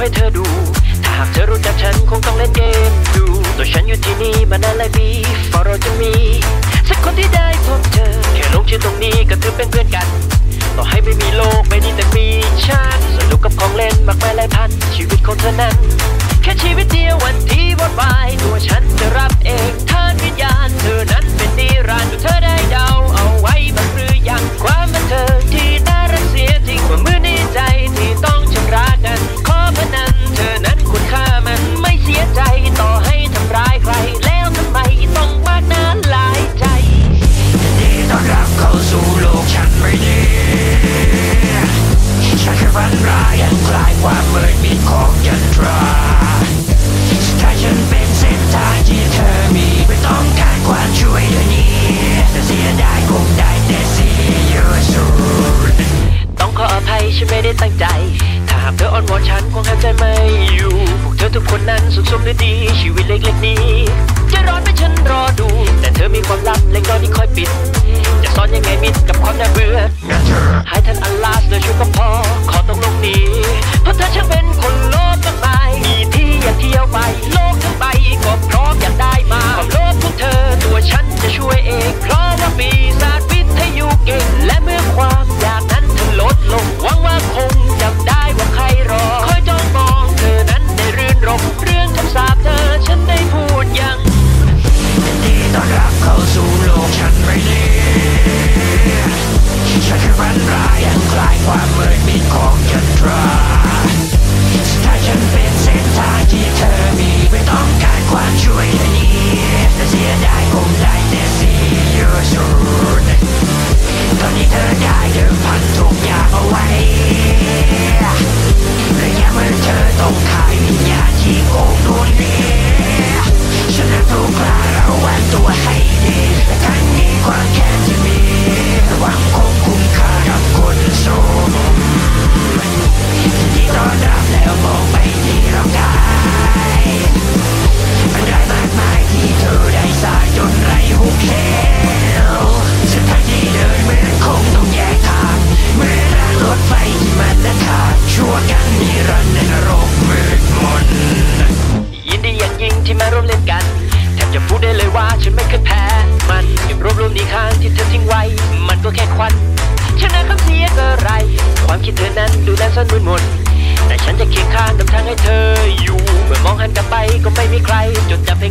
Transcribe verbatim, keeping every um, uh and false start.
ให้เธอดูถ้าหากเธอรู้จักฉันคงต้องเล่นเกมดูตัวฉันอยู่ที่นี่มานานหลายปีฝันเราจะมีสักคนที่ได้พบเธอแค่ลงชื่อตรงนี้ก็ถือเป็นเพื่อนกันต่อให้ไม่มีโลกไม่ดีแต่มีฉันสนุกกับของเล่นมากมายหลายพันชีวิตของเธอนั้นแค่ชีวิตเดียววันที่วนไปตัวฉันจะรับเองธาตุวิญญาณเธอนั้นเป็นนิรันดร์เธอได้เดาเอาไว้บ้างหรือยังความบันเทิงที่น่ารักเสียจริงกว่ามือในใจที่ต้องชำระกันขอพนันเธอนั้นคุณค่ามันไม่เสียใจต่อให้ทำร้ายใครแล้วทำไมต้องมากน้ำลายใจยินดีต้อนรับเข้าสู่โลกฉันไม่ดีฉันแค่ฝันร้ายอันคล้ายความมืดมิดของยันตราถ้าฉันเป็นเส้นทางที่เธอมีไม่ต้องการความช่วยเหลือนี้แต่เสียดายคงได้แต่เสียสูญต้องขออภัยฉันไม่ได้ตั้งใจถ้าหากเธออ้อนวอนฉันคงห้ามใจไม่อยู่พวกเธอทุกคนนั้นสุขสมหรือดีชีวิตเล็กๆนี้จะร้อนให้ฉันรอดูแต่เธอมีความลับเล็กน้อยที่คอยปิดจะซ่อนยังไงมิดกับความน่าเบื่อให้ท่านอัลลาห์เธอช่วยก็พอขอต้องลงนี้เพราะเธอช่างเป็นคนโลภมากมายมีที่อยากเที่ยวไปโลกทั้งใบก็พร้อมอยากได้มาความโลภของเธอตัวฉันจะช่วยเองเพราะว่าปีศาจวิทยุเก่งและเมื่อความอยากนั้นเธอลดลงหวังว่าคงจำได้ว่าใครรอคอยจ้องมองเธอนั้นได้รื่นรมเรื่องคำสาปเธอฉันได้พูดยังยินดีต้อนรับเข้าสู่โลกฉันไม่ดีฉันแค่ฝันร้ายอันคล้ายความมืดมิดของยันตราถ้าฉันเป็นเส้นทางที่เธอมีไม่ต้องการความช่วยเหลือนี้แต่เสียดายคงได้แต่เสียสูญตอนนี้เธอได้เดิมพันทุกอย่างเอาไว้ระยะเมื่อเธอต้องขายวิญญาณที่โกงดวงนี้ฉันนั้นถูกกล้าระวังตัวให้ดีและครั้งนี้ความแค้นที่มีหวังคงคุ้มค่ากับคนสมที่ต้อนรับแล้วมองไปที่ร่างกายมันได้มากมายที่เธอได้สร้างจนไร้หุบเหวเส้นทางที่เดินเหมือนคงต้องแยกทางเหมือนรางรถไฟที่มันและขาดชั่วกันนิรันดร์ในนรกมืดมนยินดีอย่างยิ่งที่มาร่วมเล่นกันแทบจะพูดได้เลยว่าฉันไม่เคยแพ้มันเก็บรวบรวมดีข้างที่เธอทิ้งไว้มันก็แค่ควันชนะคำเสียก็ไรความคิดเธอนั้นดูแลซ่อนมืดมนแต่ฉันจะเคียงข้างนำทางให้เธออยู่เมื่อมองหันกลับไปก็ไม่มีใครจดจำให้